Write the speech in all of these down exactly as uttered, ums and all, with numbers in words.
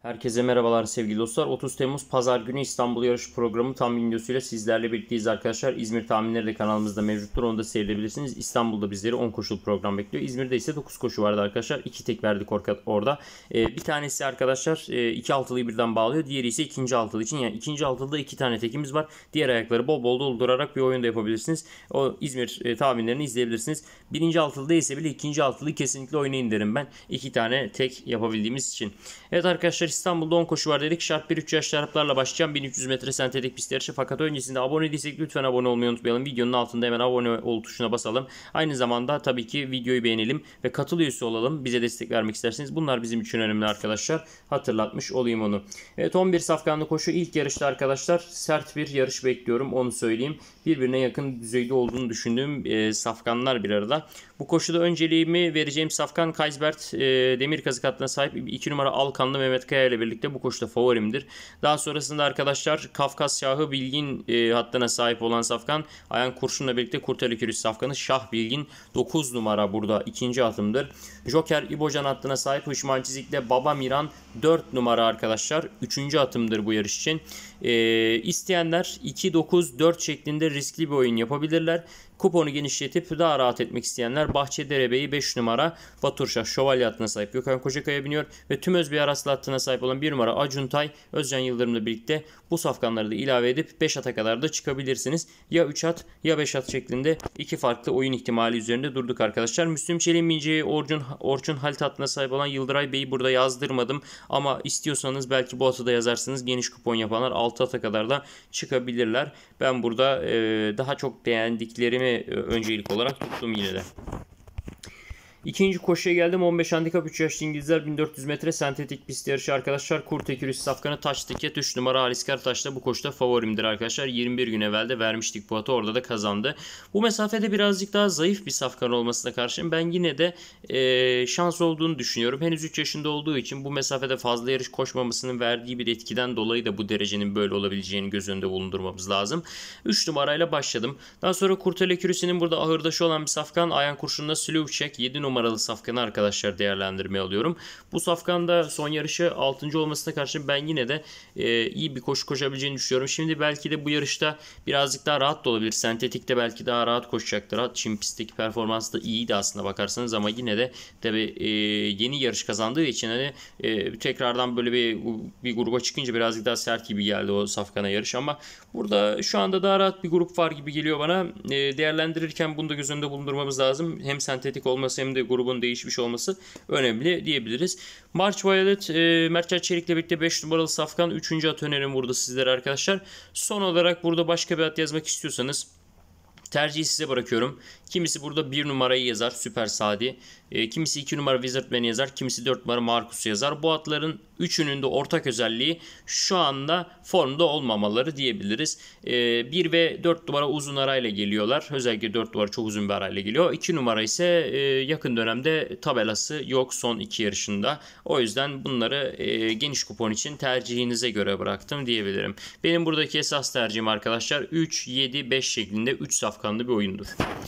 Herkese merhabalar sevgili dostlar. otuz Temmuz Pazar günü İstanbul Yarış Programı tam videosuyla sizlerle birlikteyiz arkadaşlar. İzmir tahminleri de kanalımızda mevcuttur. Onu da seyredebilirsiniz. İstanbul'da bizleri on koşulu program bekliyor. İzmir'de ise dokuz koşu vardı arkadaşlar. iki tek verdik orada. Ee, bir tanesi arkadaşlar e, iki altılıyı birden bağlıyor. Diğeri ise ikinci altılı için. Yani ikinci altılıda iki tane tekimiz var. Diğer ayakları bol bol doldurarak bir oyunda yapabilirsiniz. O İzmir e, tahminlerini izleyebilirsiniz. Birinci altılıda ise bile ikinci altılıyı kesinlikle oynayın derim ben. İki tane tek yapabildiğimiz için. Evet arkadaşlar, İstanbul'da on koşu var dedik. Şart bir üç yaş şaraplarla başlayacağım. bin üç yüz metre sentetik pist yarışı. Fakat öncesinde abone değilsek lütfen abone olmayı unutmayalım. Videonun altında hemen abone ol tuşuna basalım. Aynı zamanda tabii ki videoyu beğenelim ve katıl üyesi olalım. Bize destek vermek isterseniz bunlar bizim için önemli arkadaşlar. Hatırlatmış olayım onu. Evet, on bir safkanlı koşu ilk yarışta arkadaşlar. Sert bir yarış bekliyorum, onu söyleyeyim. Birbirine yakın düzeyde olduğunu düşündüğüm e, safkanlar bir arada. Bu koşuda önceliğimi vereceğim safkan Kaysbert e, demir kazık hattına sahip iki numara Alkanlı Mehmet Kaya ile birlikte bu koşuda favorimdir. Daha sonrasında arkadaşlar Kafkas Şahı Bilgin e, hattına sahip olan safkan Ayhan Kurşun'la birlikte Kurtarı Kürüs safkanı Şah Bilgin dokuz numara burada ikinci atımdır. Joker İbocan hattına sahip Hışman Çizik'le Baba Miran dört numara arkadaşlar üçüncü atımdır bu yarış için. E, isteyenler iki dokuz dört şeklinde riskli bir oyun yapabilirler. Kuponu genişletip daha rahat etmek isteyenler Bahçedere Bey'i beş numara Baturşah Şövalye hattına sahip Gökhan Kocakaya biniyor ve tüm Özbey Araslı hattına sahip olan bir numara Acuntay Özcan Yıldırım'la birlikte bu safkanları da ilave edip beş ata kadar da çıkabilirsiniz. Ya üç at ya beş at şeklinde iki farklı oyun ihtimali üzerinde durduk arkadaşlar. Müslüm Çelik Mince'yi Orçun, Orçun Halit hattına sahip olan Yıldıray Bey'i burada yazdırmadım ama istiyorsanız belki bu atı da yazarsınız. Geniş kupon yapanlar altı ata kadar da çıkabilirler. Ben burada e, daha çok beğendiklerimi öncelik olarak tuttum yine de. İkinci koşuya geldim. on beş handikap üç yaşlı İngilizler bin dört yüz metre sentetik pist yarışı arkadaşlar. Kurtekürüs safkanı taş tiket üç numara Halis Karataş'ta bu koşuda favorimdir arkadaşlar. yirmi bir gün evvel de vermiştik bu atı. Orada da kazandı. Bu mesafede birazcık daha zayıf bir safkan olmasına karşın ben yine de e, şans olduğunu düşünüyorum. Henüz üç yaşında olduğu için bu mesafede fazla yarış koşmamasının verdiği bir etkiden dolayı da bu derecenin böyle olabileceğini göz önünde bulundurmamız lazım. üç numarayla başladım. Daha sonra Kurtekürüs'ün burada ahırdaşı olan bir safkan Ayhan Kurşun'la Sluvçek yedi numara numaralı safkanı arkadaşlar değerlendirmeye alıyorum. Bu safkanda son yarışı altıncı olmasına karşın ben yine de e, iyi bir koşu koşabileceğini düşünüyorum. Şimdi belki de bu yarışta birazcık daha rahat da olabilir. Sentetikte belki daha rahat koşacaktır. Çim pistteki performansı da iyiydi aslında bakarsanız ama yine de tabi e, yeni yarış kazandığı için hani e, tekrardan böyle bir, bir gruba çıkınca birazcık daha sert gibi geldi o safkana yarış ama burada şu anda daha rahat bir grup var gibi geliyor bana. E, değerlendirirken bunu da göz önünde bulundurmamız lazım. Hem sentetik olması hem de grubun değişmiş olması önemli diyebiliriz. March Violet e, Mertcan Çelik'le birlikte beş numaralı safkan üçüncü at önerim burada sizlere arkadaşlar. Son olarak burada başka bir at yazmak istiyorsanız tercihi size bırakıyorum. Kimisi burada bir numarayı yazar Süper Sadi. E, kimisi iki numara Wizardman'i yazar. Kimisi dört numara Marcus'u yazar. Bu atların üçünün de ortak özelliği şu anda formda olmamaları diyebiliriz. E, bir ve dört numara uzun arayla geliyorlar. Özellikle dört numara çok uzun bir arayla geliyor. iki numara ise e, yakın dönemde tabelası yok son iki yarışında. O yüzden bunları e, geniş kupon için tercihinize göre bıraktım diyebilirim. Benim buradaki esas tercihim arkadaşlar üç, yedi, beş şeklinde üç safkanlı bir oyundur.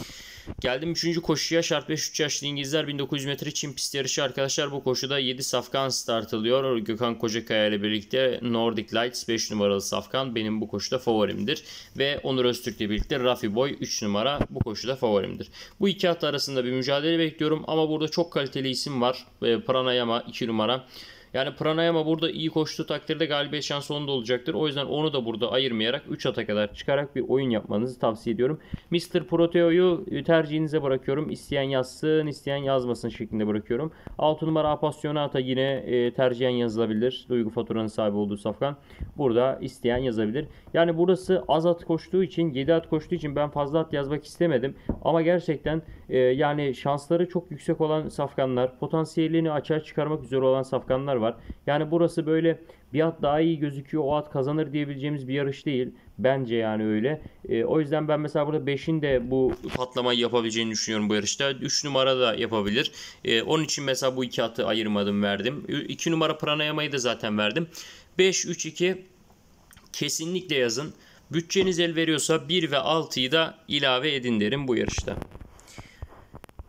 Geldim üçüncü koşuya. Şart beş üç yaşlı İngilizler bin dokuz yüz metre çim pist yarışı arkadaşlar. Bu koşuda yedi safkan start alıyor. Gökhan Kocakaya ile birlikte Nordic Lights beş numaralı safkan benim bu koşuda favorimdir. Ve Onur Öztürk ile birlikte Rafi Boy üç numara bu koşuda favorimdir. Bu iki at arasında bir mücadele bekliyorum ama burada çok kaliteli isim var. Pranayama iki numara. Yani Pranayama burada iyi koştuğu takdirde galibiyet şansı onda olacaktır. O yüzden onu da burada ayırmayarak üç ata kadar çıkarak bir oyun yapmanızı tavsiye ediyorum. mister Proteo'yu tercihinize bırakıyorum. İsteyen yazsın, isteyen yazmasın şeklinde bırakıyorum. altı numara Appassionata yine e, tercihen yazılabilir. Duygu Fatura'nın sahibi olduğu safkan. Burada isteyen yazabilir. Yani burası az at koştuğu için, yedi at koştuğu için ben fazla at yazmak istemedim. Ama gerçekten e, yani şansları çok yüksek olan safkanlar, potansiyelini açığa çıkarmak üzere olan safkanlar var. Yani burası böyle bir at daha iyi gözüküyor, o at kazanır diyebileceğimiz bir yarış değil. Bence yani öyle. E, o yüzden ben mesela burada beşin de bu patlamayı yapabileceğini düşünüyorum bu yarışta. üç numara da yapabilir. E, onun için mesela bu iki atı ayırmadım, verdim. iki numara Pranayama'yı da zaten verdim. beş üç iki kesinlikle yazın. Bütçeniz el veriyorsa bir ve altıyı da ilave edin derim bu yarışta.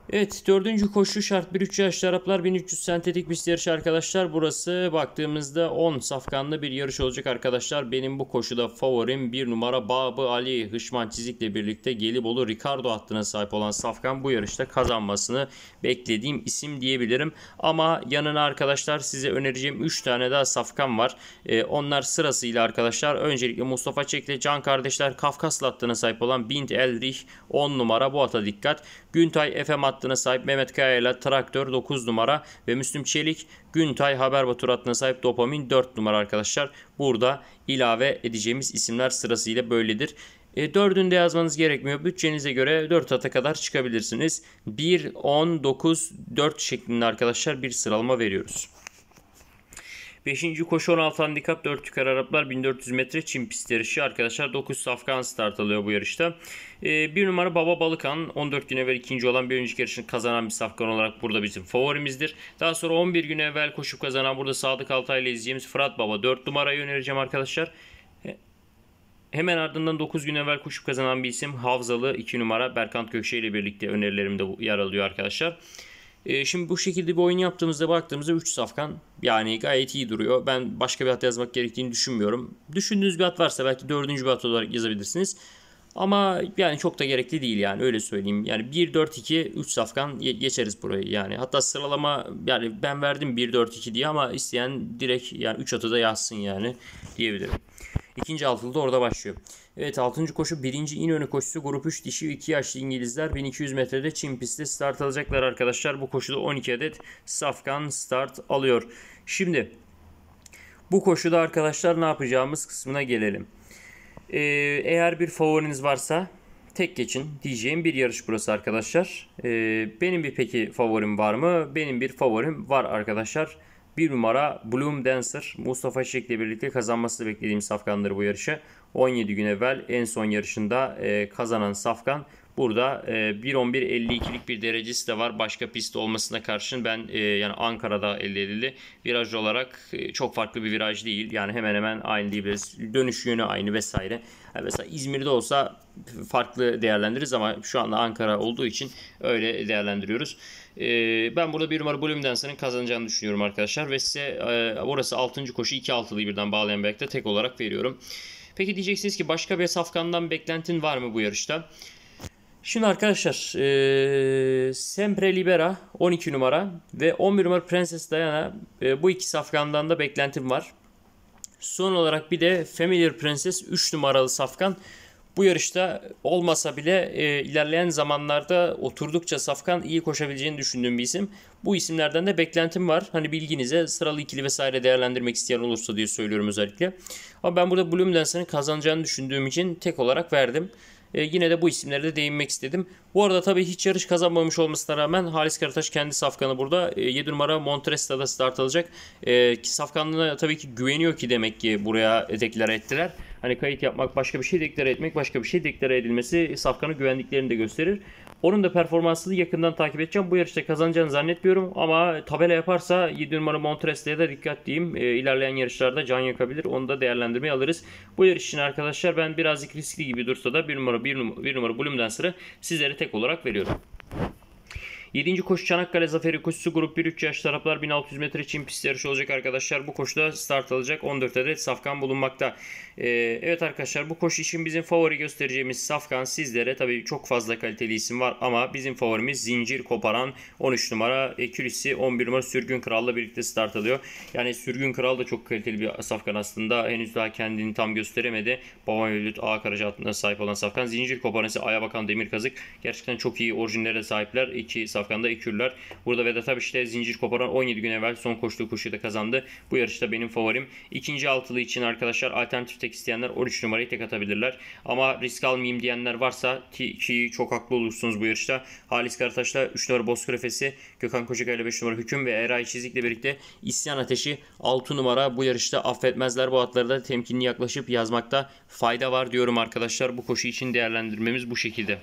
Evet, dördüncü koşu şart bir üç yaşlı Araplar bin üç yüz sentetik pist yarışı arkadaşlar. Burası baktığımızda on safkanlı bir yarış olacak arkadaşlar. Benim bu koşuda favorim bir numara Babı Ali Hışman Çizik'le birlikte Gelibolu Ricardo hattına sahip olan safkan bu yarışta kazanmasını beklediğim isim diyebilirim. Ama yanına arkadaşlar size önereceğim üç tane daha safkan var. Ee, onlar sırasıyla arkadaşlar öncelikle Mustafa Çek'le Can Kardeşler Kafkaslı hattına sahip olan Bint El Rih on numara, bu ata dikkat. Güntay F M hattına sahip Mehmet Kaya ile Traktör dokuz numara ve Müslüm Çelik Güntay Haberbatur hattına sahip Dopamin dört numara arkadaşlar. Burada ilave edeceğimiz isimler sırasıyla böyledir. E, dördünü de yazmanız gerekmiyor. Bütçenize göre dört ata kadar çıkabilirsiniz. bir, on, dokuz, dört şeklinde arkadaşlar bir sıralama veriyoruz. beşinci koşu on altı handikap dört yukarı Araplar bin dört yüz metre çim pist yarışı arkadaşlar. dokuz safkan start alıyor bu yarışta. Ee, bir numara Baba Balıkan on dört gün evvel ikinci olan bir önceki yarışını kazanan bir safkan olarak burada bizim favorimizdir. Daha sonra on bir gün evvel koşup kazanan burada Sadık Altay ile izleyeceğimiz Fırat Baba dört numarayı önereceğim arkadaşlar. Hemen ardından dokuz gün evvel koşup kazanan bir isim Havzalı iki numara Berkant Gökşe ile birlikte önerilerimde yer alıyor arkadaşlar. Şimdi bu şekilde bir oyun yaptığımızda baktığımızda üç safkan yani gayet iyi duruyor. Ben başka bir at yazmak gerektiğini düşünmüyorum. Düşündüğünüz bir at varsa belki dördüncü bir at olarak yazabilirsiniz. Ama yani çok da gerekli değil yani öyle söyleyeyim. Yani bir dört iki üç safkan geçeriz burayı yani. Hatta sıralama yani ben verdim bir dört iki diye ama isteyen direkt yani üç atı da yazsın yani diyebilirim. İkinci altılı da orada başlıyor. Evet, altıncı koşu birinci İnönü koşusu grup üç dişi iki yaşlı İngilizler bin iki yüz metrede çim pistte start alacaklar arkadaşlar. Bu koşuda on iki adet safkan start alıyor. Şimdi bu koşuda arkadaşlar ne yapacağımız kısmına gelelim. Ee, eğer bir favoriniz varsa tek geçin diyeceğim bir yarış burası arkadaşlar. Ee, benim bir peki favorim var mı? Benim bir favorim var arkadaşlar. Bir numara Bloom Dancer Mustafa Çiçek'le birlikte kazanmasını beklediğim safkandır bu yarışı. on yedi gün evvel en son yarışında e, kazanan safkan. Burada e, bir on bir elli ikilik bir derecesi de var. Başka pist olmasına karşın ben e, yani Ankara'da elde edildi. Viraj olarak e, çok farklı bir viraj değil. Yani hemen hemen aynı diyebiliriz. Dönüş yönü aynı vesaire. Yani mesela İzmir'de olsa farklı değerlendiririz ama şu anda Ankara olduğu için öyle değerlendiriyoruz. Ee, ben burada bir numara Bloom Dancer'ın kazanacağını düşünüyorum arkadaşlar. Ve size e, orası altıncı koşu iki altılıyı birden bağlayan bir ayakta tek olarak veriyorum. Peki diyeceksiniz ki başka bir safkandan beklentin var mı bu yarışta? Şimdi arkadaşlar e, Sempre Libera on iki numara ve on bir numara Princess Diana e, bu iki safkandan da beklentim var. Son olarak bir de Familiar Princess üç numaralı safkan. Bu yarışta olmasa bile e, ilerleyen zamanlarda oturdukça safkan iyi koşabileceğini düşündüğüm bir isim. Bu isimlerden de beklentim var. Hani bilginize sıralı ikili vesaire değerlendirmek isteyen olursa diye söylüyorum özellikle. Ama ben burada Bloom Dancer'ın kazanacağını düşündüğüm için tek olarak verdim. E, yine de bu isimlere de değinmek istedim. Bu arada tabii hiç yarış kazanmamış olmasına rağmen Halis Karataş kendi safkanı burada e, yedi numara Montresta'da start alacak. E, ki safkanlığına tabii ki güveniyor ki demek ki buraya deklare ettiler. Hani kayıt yapmak başka bir şey, deklare etmek başka bir şey. Deklare edilmesi safkanı güvendiklerini de gösterir. Onun da performansını yakından takip edeceğim. Bu yarışta kazanacağını zannetmiyorum ama tabela yaparsa yedi numara Montresta'ya da dikkat diyeyim. E, ilerleyen yarışlarda can yakabilir. Onu da değerlendirmeye alırız. Bu yarış için arkadaşlar ben birazcık riskli gibi dursa da bir numara bir numara, bir numara Bloom Dancer'ı sizlere tek olarak veriyorum. yedinci koşu Çanakkale Zaferi koşusu grup bir üç yaş taraflar bin altı yüz metre çim pist yarışı olacak arkadaşlar. Bu koşuda start alacak on dört adet safkan bulunmakta. Ee, evet arkadaşlar, bu koşu için bizim favori göstereceğimiz safkan sizlere tabii çok fazla kaliteli isim var ama bizim favorimiz Zincir Koparan on üç numara Ekürisi on bir numara Sürgün Kral'la birlikte start alıyor. Yani Sürgün Kral da çok kaliteli bir safkan aslında. Henüz daha kendini tam gösteremedi. Baba Mevlüt A Karaca adına sahip olan safkan. Zincir Koparan ise Aya Bakan Demir Kazık. Gerçekten çok iyi orijinlere sahipler. İki safkanda ekürler. Burada Vedat Abiş işte Zincir Koparan on yedi gün evvel son koştuğu koşuyu da kazandı. Bu yarışta benim favorim. İkinci altılı için arkadaşlar alternatif tek isteyenler on üç numarayı tek atabilirler. Ama risk almayayım diyenler varsa ki, ki çok haklı olursunuz bu yarışta. Halis Karataş'la üç numara Bozkırefesi, Gökhan Kocakay ile beş numara Hüküm ve Eray Çizik'le birlikte İsyan Ateşi altı numara bu yarışta affetmezler. Bu atları da temkinli yaklaşıp yazmakta fayda var diyorum arkadaşlar. Bu koşu için değerlendirmemiz bu şekilde.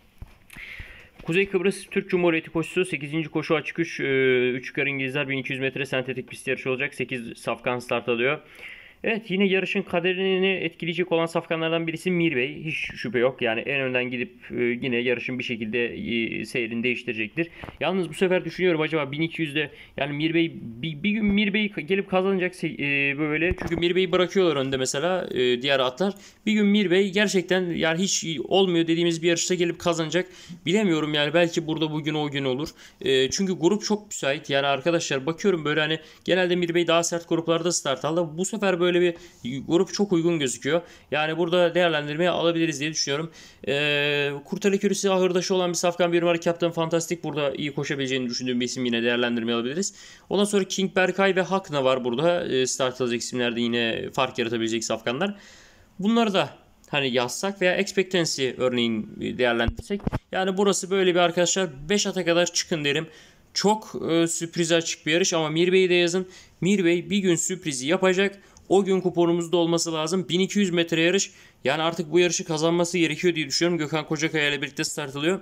Kuzey Kıbrıs Türk Cumhuriyeti koşusu sekizinci koşu açık üç üç yukarı İngilizler bin iki yüz metre sentetik pist yarışı olacak. sekiz safkan start alıyor. Evet, yine yarışın kaderini etkileyecek olan safkanlardan birisi Mirbey. Hiç şüphe yok. Yani en önden gidip e, yine yarışın bir şekilde e, seyrini değiştirecektir. Yalnız bu sefer düşünüyorum, acaba bin iki yüzde yani Mirbey bir, bir gün Mirbey gelip kazanacak e, böyle. Çünkü Mirbey'i bırakıyorlar önde mesela e, diğer atlar. Bir gün Mirbey gerçekten yani hiç olmuyor dediğimiz bir yarışta gelip kazanacak. Bilemiyorum yani, belki burada bugün o gün olur. E, çünkü grup çok müsait. Yani arkadaşlar bakıyorum böyle, hani genelde Mirbey daha sert gruplarda start aldı. Bu sefer böyle bir grup çok uygun gözüküyor. Yani burada değerlendirmeye alabiliriz diye düşünüyorum. Ee, Kurtarı Kürüsü ahırdaşı olan bir safkan, bir numara Captain Fantastic burada iyi koşabileceğini düşündüğüm bir isim, yine değerlendirmeye alabiliriz. Ondan sonra King Berkay ve Hakna var burada. Ee, start alacak isimlerde yine fark yaratabilecek safkanlar. Bunları da hani yazsak veya expectancy örneğin değerlendirsek. Yani burası böyle bir arkadaşlar, beş ata kadar çıkın derim. Çok e, sürprize açık bir yarış ama Mirbey'i de yazın. Mirbey bir gün sürprizi yapacak. O gün kuponumuzda olması lazım. bin iki yüz metre yarış. Yani artık bu yarışı kazanması gerekiyor diye düşünüyorum. Gökhan Kocakaya ile birlikte start alıyor.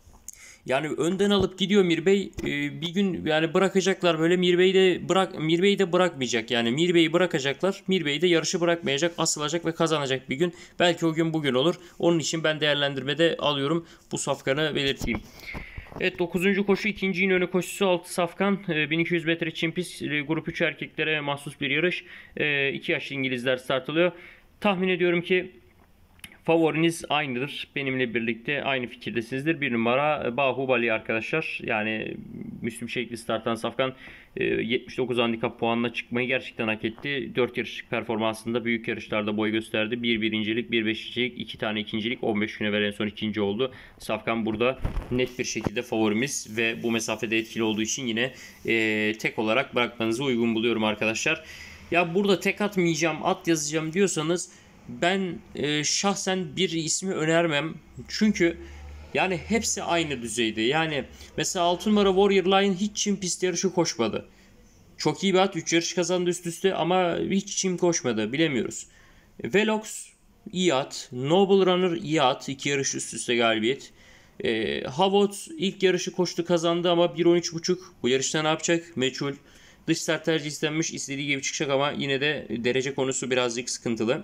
Yani önden alıp gidiyor Mirbey. Ee, bir gün yani bırakacaklar böyle, Mirbey'i de bırak Mirbey'i de bırakmayacak. Yani Mirbey'i bırakacaklar. Mirbey de yarışı bırakmayacak, asılacak ve kazanacak bir gün. Belki o gün bugün olur. Onun için ben değerlendirmede alıyorum. Bu safkanı belirteyim. Evet, dokuzuncu koşu ikinci İnönü koşusu, altı safkan, bin iki yüz metre çim pist, grup üç erkeklere mahsus bir yarış. iki yaşlı İngilizler start alıyor. Tahmin ediyorum ki favoriniz aynıdır. Benimle birlikte aynı fikirdesinizdir. Bir numara Bahubali arkadaşlar. Yani Müslüm Şekli startan safkan yetmiş dokuz handikap puanla çıkmayı gerçekten hak etti. dört yarışlık performansında büyük yarışlarda boy gösterdi. bir birincilik, bir beşincilik, iki tane ikincilik, on beş güne veren en son ikinci oldu. Safkan burada net bir şekilde favorimiz ve bu mesafede etkili olduğu için yine e, tek olarak bırakmanızı uygun buluyorum arkadaşlar. Ya burada tek atmayacağım, at yazacağım diyorsanız ben e, şahsen bir ismi önermem. Çünkü yani hepsi aynı düzeyde. Yani mesela altı numara Warrior Lion hiç çim pist yarışı koşmadı. Çok iyi bir at, üç yarış kazandı üst üste ama hiç çim koşmadı, bilemiyoruz. Velox iyi at. Noble Runner iyi at, iki yarış üst üste galibiyet. E, Havot ilk yarışı koştu, kazandı ama bir on üç buçuk. Bu yarışta ne yapacak? Meçhul. Dış start tercih istenmiş, istediği gibi çıkacak ama yine de derece konusu birazcık sıkıntılı.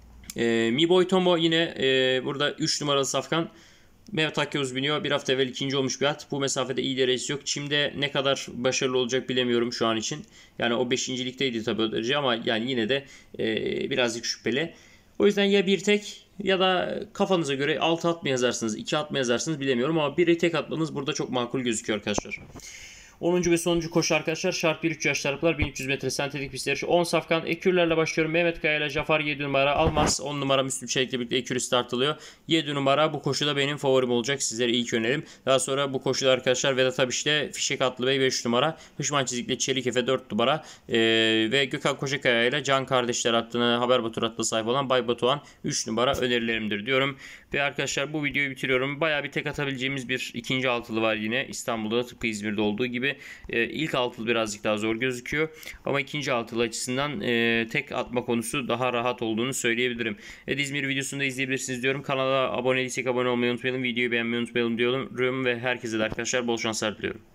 E, Mi Boy Tomo yine e, burada üç numaralı safkan. Mehmet Akyavuz biniyor. Bir hafta evvel ikinci olmuş bir at. Bu mesafede iyi derecesi yok. Çim'de ne kadar başarılı olacak bilemiyorum şu an için. Yani o beşincilikteydi tabii o derece ama yani yine de e, birazcık şüpheli. O yüzden ya bir tek ya da kafanıza göre altı at mı yazarsınız, iki at mı yazarsınız bilemiyorum ama biri tek atmanız burada çok makul gözüküyor arkadaşlar. onuncu ve sonuncu koşu arkadaşlar. Şart bir üç yaş çarpılar, bin üç yüz metre sentetik pist yarışı. on safkan ekürlerle başlıyorum. Mehmet Kaya ile Jafar yedi numara. Almaz on numara Müslüm Çelik'le birlikte ekürü start alıyor. yedi numara bu koşuda benim favorim olacak. Sizlere ilk önerim. Daha sonra bu koşuda arkadaşlar Vedat Abiş'te Fişek Atlı Bey beş numara. Hışman Çizik'le Çelik Efe dört numara. Ee, ve Gökhan Kocakaya ile Can Kardeşler attığını Haber Batur adlı sayfa olan Bay Batuhan üç numara önerilerimdir diyorum. Ve arkadaşlar bu videoyu bitiriyorum. Bayağı bir tek atabileceğimiz bir ikinci altılı var yine. İstanbul'da tıpkı İzmir'de olduğu gibi. E, ilk altılı birazcık daha zor gözüküyor. Ama ikinci altılı açısından e, tek atma konusu daha rahat olduğunu söyleyebilirim. Evet, İzmir videosunu da izleyebilirsiniz diyorum. Kanala abone değilsek abone olmayı unutmayalım. Videoyu beğenmeyi unutmayalım diyorum. Ve herkese de arkadaşlar bol şanslar diliyorum.